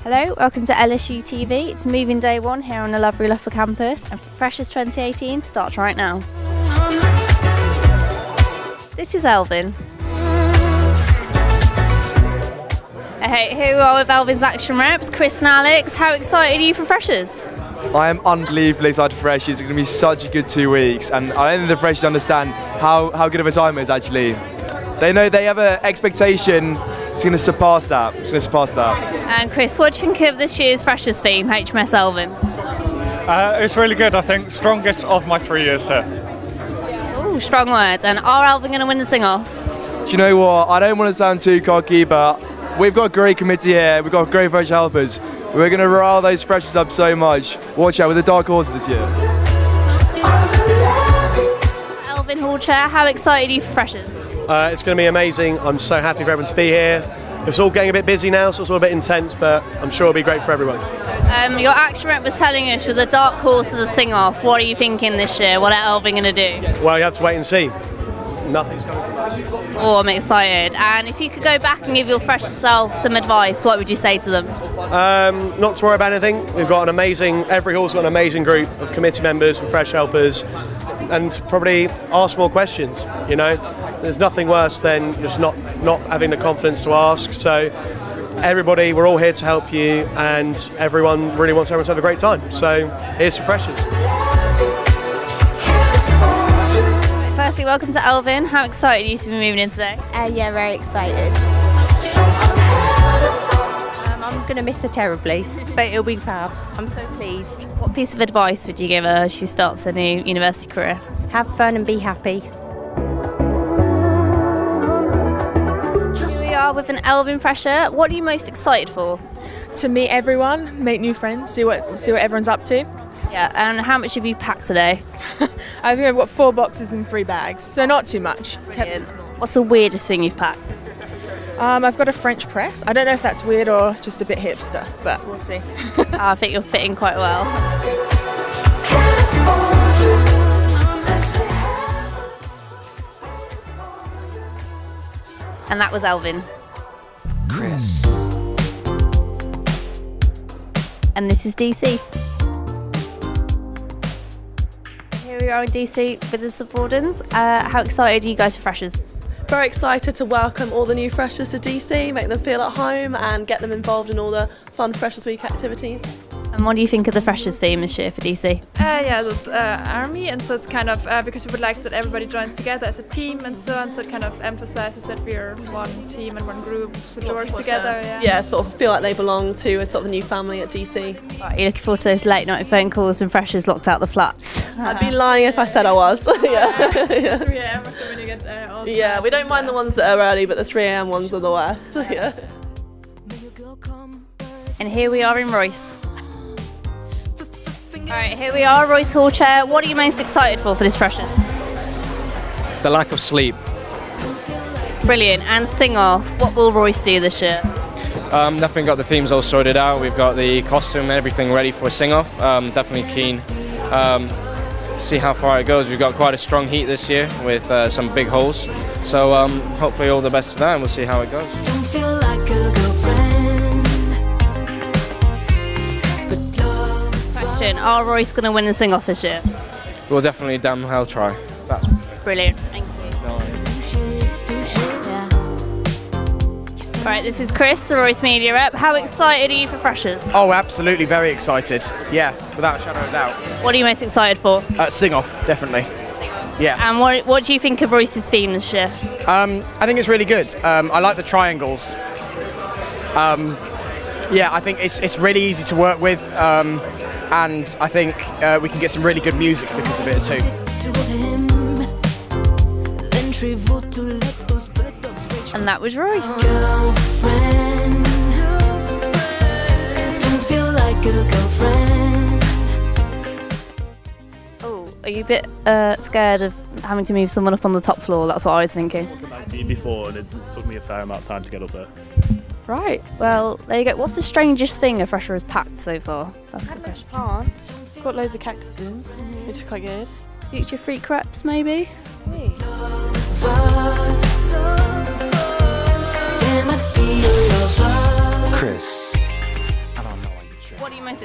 Hello, welcome to LSUTV. It's moving day one here on the lovely Leroux campus, and Freshers 2018 starts right now. This is Elvin. Hey, here we are with Elvin's action reps, Chris and Alex. How excited are you for Freshers? I am unbelievably excited for Freshers. It's going to be such a good 2 weeks, and I don't think the Freshers understand how good of a time it is actually. They know they have an expectation. It's going to surpass that. It's going to surpass that. And Chris, what do you think of this year's Freshers theme, HMS Elvin? It's really good, I think. Strongest of my 3 years here. Oh, strong words. And are Elvin going to win the sing-off? Do you know what? I don't want to sound too cocky, but we've got a great committee here. We've got great Fresh helpers. We're going to rile those Freshers up so much. Watch out with the dark horses this year. Elvin Hall Chair, how excited are you for Freshers? It's going to be amazing. I'm so happy for everyone to be here. It's all getting a bit busy now, so it's all a bit intense, but I'm sure it'll be great for everyone. Your action rep was telling us with the dark horse of the sing-off. What are you thinking this year? What are Elvin going to do? Well, you have to wait and see. Nothing's coming from us. Oh, I'm excited. And if you could go back and give your fresh self some advice, what would you say to them? Not to worry about anything. We've got every hall's got an amazing group of committee members and fresh helpers, and probably ask more questions, you know. There's nothing worse than just not having the confidence to ask. So everybody, we're all here to help you, and everyone really wants everyone to have a great time. So here's some Freshers. Firstly, welcome to Elvin. How excited are you to be moving in today? Yeah, very excited. I'm going to miss her terribly, but it'll be fab. I'm so pleased. What piece of advice would you give her as she starts a new university career? Have fun and be happy. Here we are with an Elvin Fresher. What are you most excited for? To meet everyone, make new friends, see what everyone's up to. Yeah, and how much have you packed today? I think I've got 4 boxes and 3 bags, so not too much. Brilliant. What's the weirdest thing you've packed? I've got a French press. I don't know if that's weird or just a bit hipster, but we'll see. I think you're fitting quite well. And that was Elvin. Chris. And this is DC. Here we are in DC with the Subordins. How excited are you guys for Freshers? Very excited to welcome all the new Freshers to DC, make them feel at home and get them involved in all the fun Freshers Week activities. And what do you think of the Freshers theme this year for DC? Yeah, so it's Army, and so it's kind of because we would like that everybody joins together as a team and so on, so it kind of emphasises that we're one team and one group who works together. Yeah, sort of feel like they belong to a sort of a new family at DC. Right, you're looking forward to those late night phone calls when Freshers locked out the flats? I'd be lying if I said I was. Yeah. 3 a.m. or so when you get all the yeah, we don't mind the ones that are early, but the 3 a.m. ones are the worst. Yeah. And here we are in Royce. Alright, here we are, Royce Hall Chair. What are you most excited for this Freshers? The lack of sleep. Brilliant. And sing off. What will Royce do this year? Definitely got the themes all sorted out. We've got the costume and everything ready for sing off. Definitely keen. See how far it goes. We've got quite a strong heat this year with some big holes. So hopefully all the best to that, and we'll see how it goes. Are Royce going to win the sing-off this year? We'll definitely damn hell try. That's brilliant. Thank you. Right, this is Chris, the Royce Media Rep. How excited are you for Freshers? Oh, absolutely, very excited. Yeah, without a shadow of a doubt. What are you most excited for? Sing-off, definitely. Yeah. And what do you think of Royce's theme this year? I think it's really good. I like the triangles. Yeah, I think it's really easy to work with. And I think we can get some really good music because of it too. And that was Royce. Oh, are you a bit scared of having to move someone up on the top floor? That's what I was thinking. I've been before, and it took me a fair amount of time to get up there. Right, well, there you go. What's the strangest thing a Fresher has packed so far? That's a good question. Plants. Got loads of cactuses, which is quite good. Future freak reps, maybe? Hey. Chris.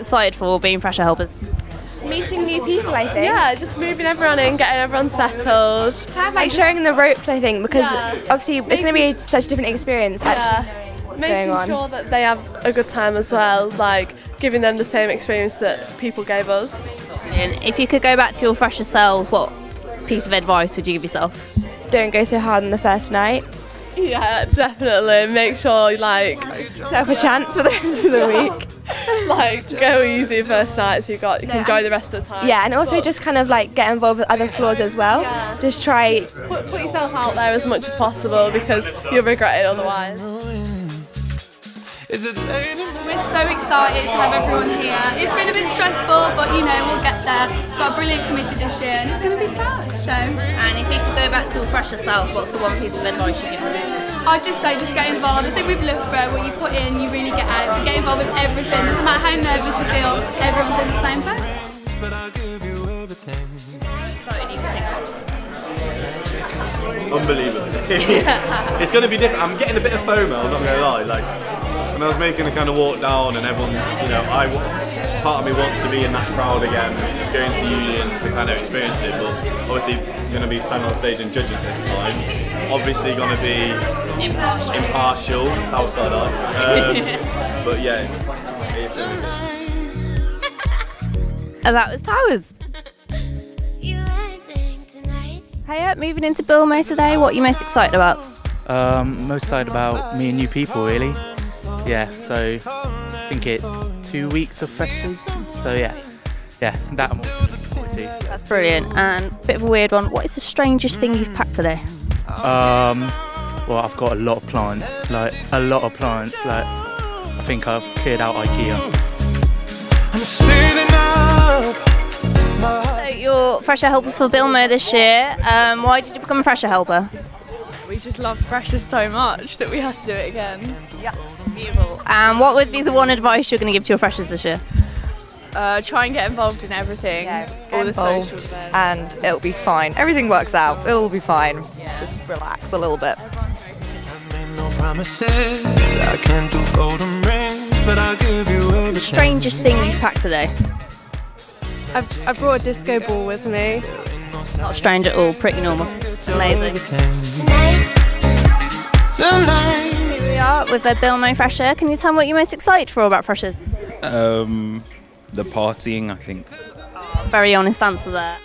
excited for being fresher helpers? Meeting new people, I think. Yeah, just moving everyone in, getting everyone settled. Like showing the ropes, I think, because obviously it's going to be such a different experience actually what's going on. Making sure that they have a good time as well, like giving them the same experience that people gave us. And if you could go back to your fresher selves, what piece of advice would you give yourself? Don't go so hard on the first night. Yeah, definitely. Make sure like have a chance for the rest of the week. Like go easy first night so you can enjoy the rest of the time. Yeah, and also just kind of like get involved with other floors as well. Yeah. Just try put yourself out there as much as possible because you'll regret it otherwise. We're so excited to have everyone here. It's been a bit stressful, but you know, we'll get there. We've got a brilliant committee this year and it's going to be fun. So. And if you could go back to your fresher self, what's the one piece of advice you give them? I'd just say just get involved. I think with Leroux, what you put in, you really get out. So get involved with everything. Doesn't matter how nervous you feel, everyone's in the same boat. Excited you to sing. Unbelievable. It's going to be different. I'm getting a bit of FOMO, I'm not going to lie. Like, when I was making a kind of walk down and everyone, you know, part of me wants to be in that crowd again, just going to the Union to kind of experience it, but obviously going to be standing on stage and judging this time. Obviously going to be impartial, that's how I started out. But yeah, it's going to be good. And that was Towers. Hiya, moving into Bilmo today, what are you most excited about? Most excited about meeting new people, really. Yeah, so I think it's 2 weeks of freshers. So yeah, that I'm looking forward to. That's brilliant. And a bit of a weird one. What is the strangest thing you've packed today? Well, I've got a lot of plants. Like I think I've cleared out IKEA. So you're fresher helpers for Bilmo this year. Why did you become a fresher helper? We just love freshers so much that we have to do it again. Yeah. Beautiful. And what would be the one advice you're going to give to your freshers this year? Try and get involved in everything. All the social events. And it'll be fine. Everything works out. It'll be fine. Yeah. Just relax a little bit. What's the strangest thing you've packed today? I brought a disco ball with me. Not strange at all, pretty normal. Amazing. Here we are with a Bilmo fresher. Can you tell me what you're most excited for about freshers? The partying, I think. Very honest answer there.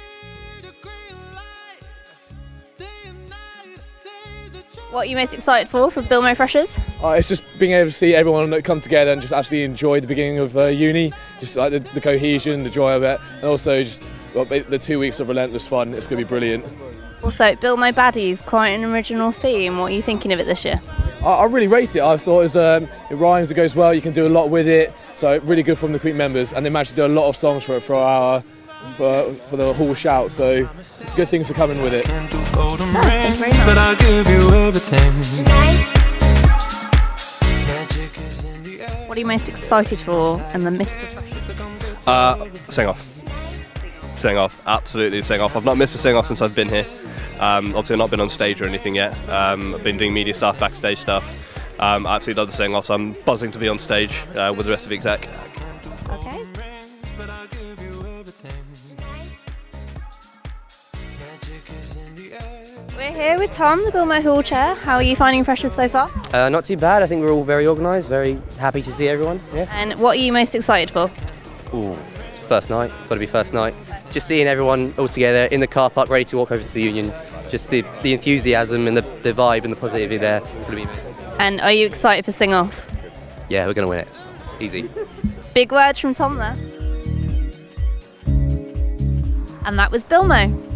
What are you most excited for Bilmo freshers? It's just being able to see everyone come together and just actually enjoy the beginning of uni, just like the cohesion, the joy of it, and also just the 2 weeks of relentless fun. It's going to be brilliant. Also, Bilmo Baddies, quite an original theme. What are you thinking of it this year? I really rate it. I thought it rhymes, it goes well, you can do a lot with it, so really good from the Creek members, and they managed to do a lot of songs for the Hall Shout, so good things are coming with it. Thank you very much. But I'll give you everything. What are you most excited for in the midst of freshers? Sing off, absolutely sing off. I've not missed a sing off since I've been here. Obviously I've not been on stage or anything yet. I've been doing media stuff, backstage stuff. I absolutely love the sing off, so I'm buzzing to be on stage with the rest of the exec. Okay. We're here with Tom, the Bilmo Hall Chair. How are you finding freshers so far? Not too bad. I think we're all very organised, very happy to see everyone. Yeah. And what are you most excited for? Ooh, first night. Got to be first night. Just seeing everyone all together in the car park, ready to walk over to the Union. Just the enthusiasm and the vibe and the positivity there. It's going to be amazing. And are you excited for Sing Off? Yeah, we're going to win it. Easy. Big words from Tom there. And that was Bilmo.